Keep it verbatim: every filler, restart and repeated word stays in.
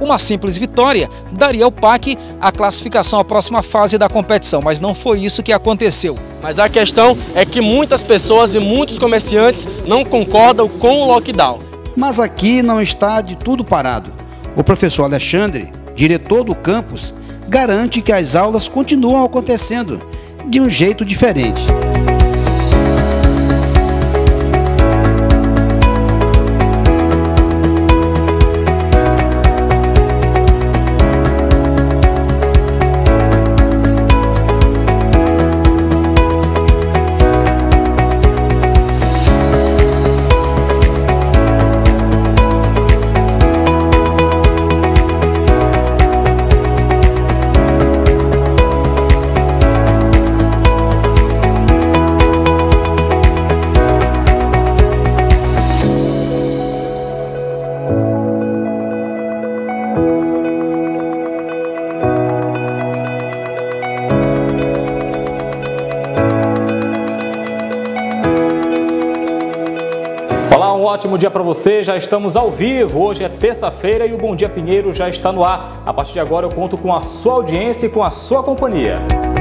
Uma simples vitória daria ao P A C a classificação à próxima fase da competição, mas não foi isso que aconteceu. Mas a questão é que muitas pessoas e muitos comerciantes não concordam com o lockdown. Mas aqui não está de tudo parado. O professor Alexandre, diretor do campus, garante que as aulas continuam acontecendo de um jeito diferente. Olá, um ótimo dia para você. Já estamos ao vivo. Hoje é terça-feira e o Bom Dia Pinheiro já está no ar. A partir de agora eu conto com a sua audiência e com a sua companhia.